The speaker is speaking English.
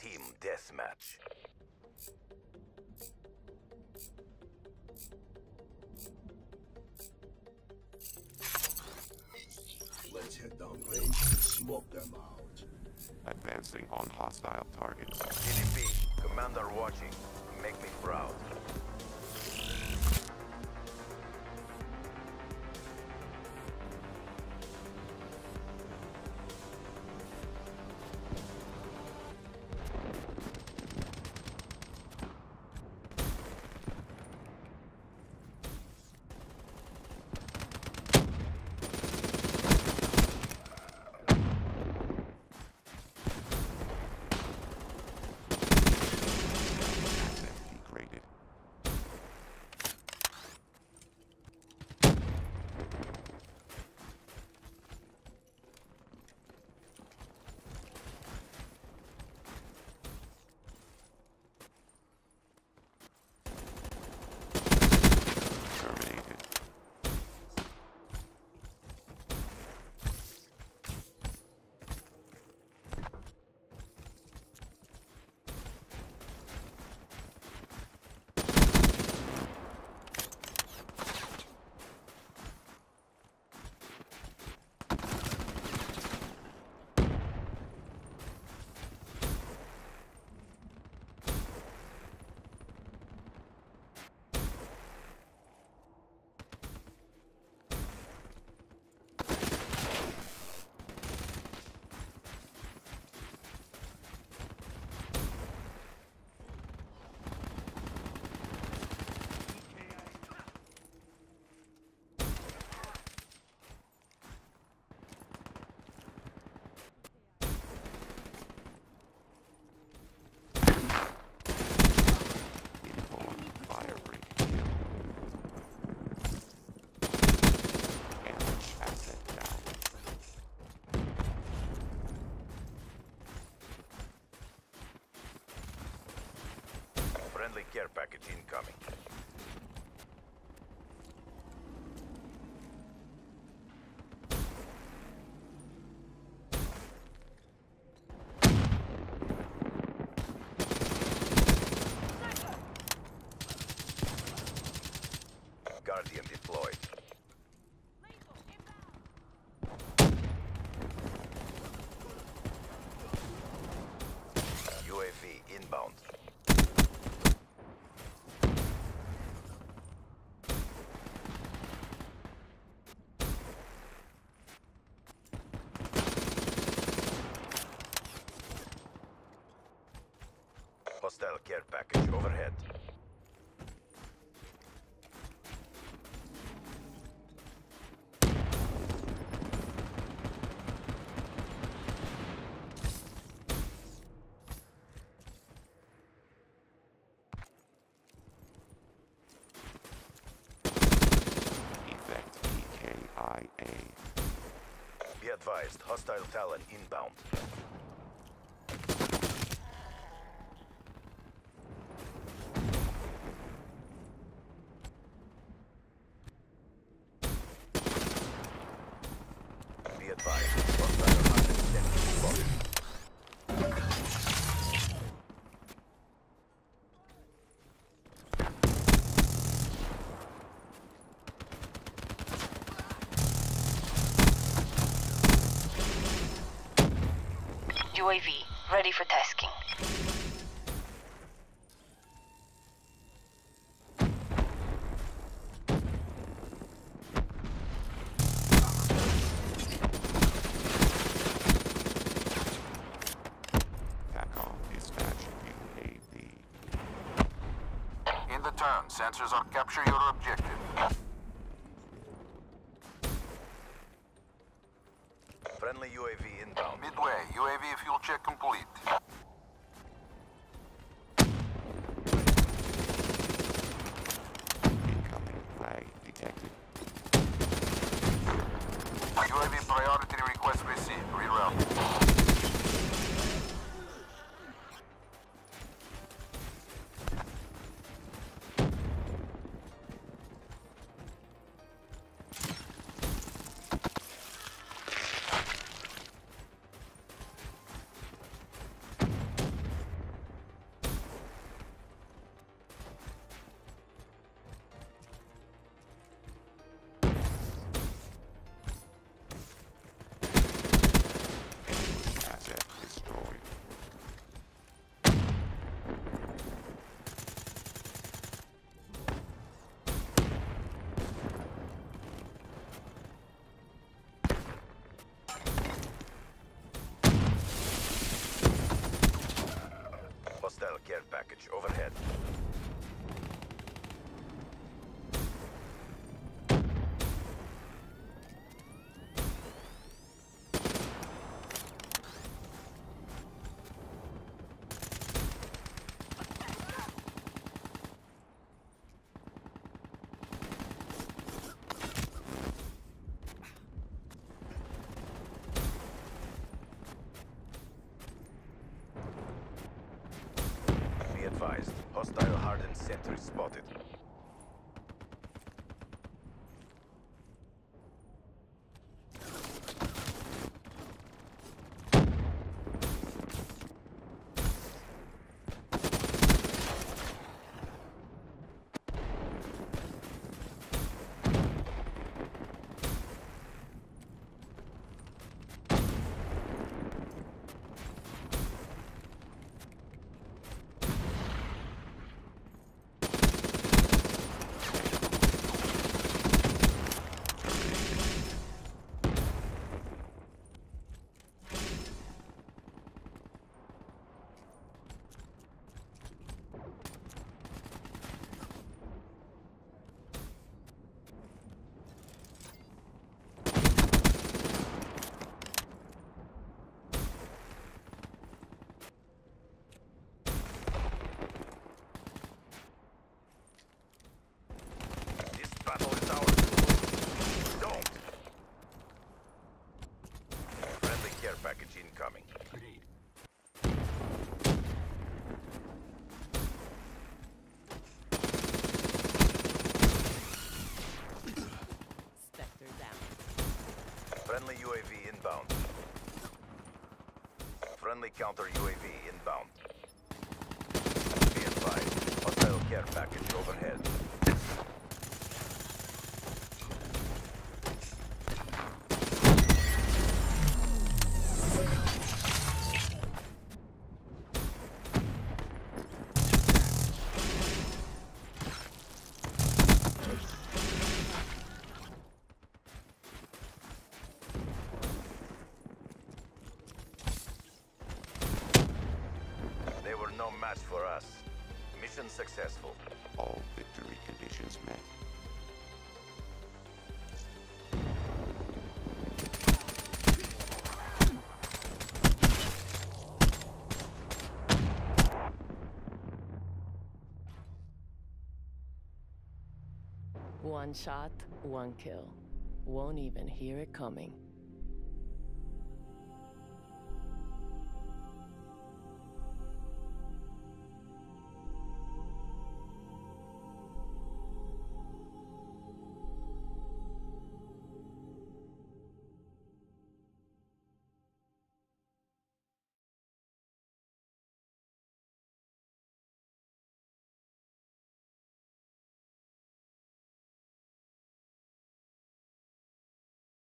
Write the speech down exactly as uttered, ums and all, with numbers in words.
Team deathmatch. Let's head down range and smoke them out. Advancing on hostile targets. C D P, Commander watching. Make me proud. Friendly care package incoming. Guardian deployed. U A V inbound. Hostile care package overhead. Effect E K I A. Be advised, hostile Talon inbound. Be advised, hostile Hunter sending spotted. U A V, ready for tasking. TACOM dispatch U A V. In the turn, sensors are capture your objective. Friendly U A V inbound. Midway, U A V fuel check complete. Incoming flag detected. U A V priority request received. Reroute. overhead. Be advised, hostile hardened sentry spotted. Battle is ours to lose. Don't! Friendly care package incoming. Spectre down. Friendly U A V inbound. Friendly counter U A V inbound. Be advised, hostile care package overhead. They were no match for us. Mission successful. All victory conditions met. One shot, one kill. Won't even hear it coming.